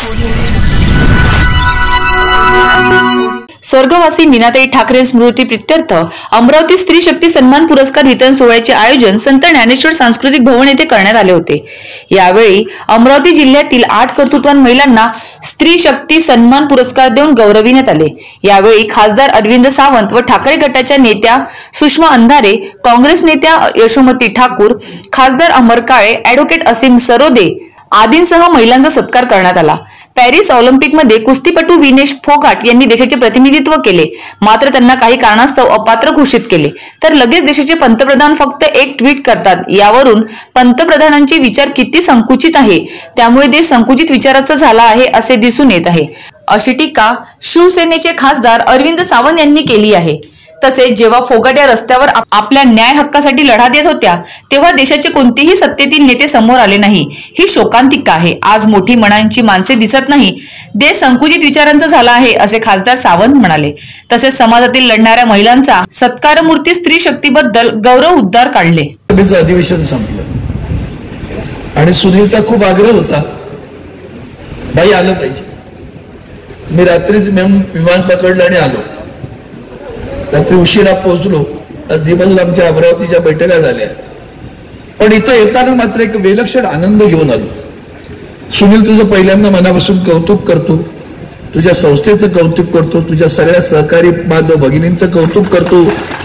स्वर्गवासी मीनाताई ठाकरे स्मृती प्रित्यर्थ अमरावती स्त्री शक्ती सन्मान पुरस्कार वितरण सोहळ्याचे आयोजन संत ज्ञानेश्वर सांस्कृतिक भवन येथे करण्यात आले होते। यावेळी अमरावती जिल्ह्यातील 8 कर्तृत्ववान महिलांना स्त्री शक्ती सन्मान पुरस्कार देऊन गौरविण्यात आले। यावेळी खासदार अरविंद सावंत व ठाकरे गटाच्या नेत्या सुषमा अंधारे, काँग्रेस नेत्या यशोमती ठाकूर, खासदार अमर काळे, ॲडव्होकेट असीम सरोदे आदींसह महिलांचा सत्कार करण्यात आला। पॅरिस ऑलिम्पिकमध्ये कुस्तीपटू विनेश फोगाट यांनी देशाचे प्रतिनिधित्व केले, मात्र त्यांना काही कारणास्तव अपात्र घोषित केले, तर लगेच देशाचे पंतप्रधान फक्त एक ट्विट करतात। यावरून पंतप्रधानांचे विचार किती संकुचित आहे, त्यामुळे देश संकुचित विचाराचा झाला आहे असे दिसून येत आहे, अशी टीका शिवसेनेचे खासदार अरविंद सावंत यांनी केली आहे। तसेच जेव्हा फोगाट या रस्त्यावर आपल्या न्याय हक्कासाठी लढा देत होत्या, तेव्हा देशाचे कोणतेही सत्तेतील नेते समोर आले नाही, ही शोकांतिका आहे। आज मोठी मनांची माणसे दिसत नाही, देश संकुचित विचारांचा झाला आहे, असे खासदार सावंत म्हणाले। तसेच समाजातील लढणाऱ्या महिलांचा सत्कारमूर्ती स्त्री शक्तीबद्दल गौरव उद्गार काढले। अधिवेशन संपलं आणि सुनीलचा खूप आग्रह होता, बाई आलं पाहिजे। मी रात्रीच विमान पकडलं आणि आलो। रात्री उशिरा पोहोचलो, दिवसभर आमच्या अमरावतीच्या बैठका झाल्या, पण इथं येताना मात्र एक विलक्षण आनंद घेऊन आलो। सुनील, तुझं पहिल्यांदा मनापासून कौतुक करतो, तुझ्या संस्थेचं कौतुक करतो, तुझ्या सगळ्या सहकारी बांधव भगिनींचं कौतुक करतो।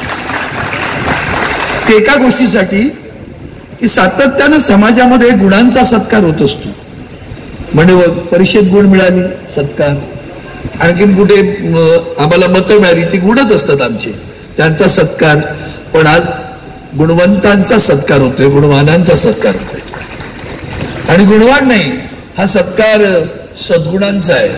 ते एका गोष्टीसाठी की सातत्यानं समाजामध्ये गुणांचा सत्कार होत असतो। म्हणजे परिषद गुण मिळाली, सत्कार, आणखीन कुठे आम्हाला मतं मिळाली, ती गुणच असतात आमचे, त्यांचा सत्कार। पण आज गुणवंतांचा सत्कार होतोय, गुणवानांचा सत्कार होतोय, आणि गुणवान नाही, हा सत्कार सद्गुणांचा आहे।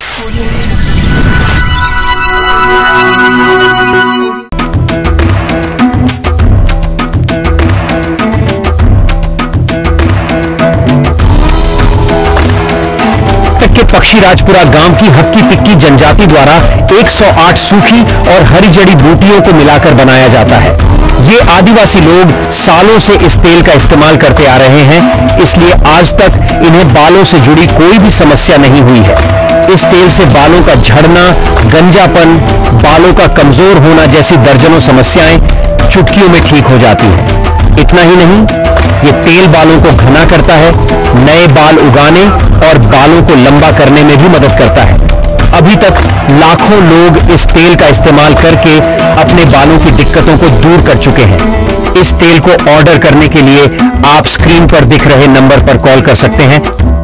पक्षीराजपुरा गांव की हक्की पिक्की जनजाति द्वारा 108 सूखी और हरी जड़ी बूटियों को मिलाकर बनाया जाता है। ये आदिवासी लोग सालों से इस तेल का इस्तेमाल करते आ रहे हैं, इसलिए आज तक इन्हें बालों से जुड़ी कोई भी समस्या नहीं हुई है। इस तेल से बालों का झड़ना, गंजापन, बालों का कमजोर होना जैसी दर्जनों समस्याएं चुटकियों में ठीक हो जाती हैं। इतना ही नहीं, ये तेल बालों को घना करता है, नए बाल उगाने और बालों को लंबा करने में भी मदद करता है। अभी तक लाखों लोग इस तेल का इस्तेमाल करके अपने बालों की दिक्कतों को दूर कर चुके हैं। इस तेल को ऑर्डर करने के लिए आप स्क्रीन पर दिख रहे नंबर पर कॉल कर सकते हैं।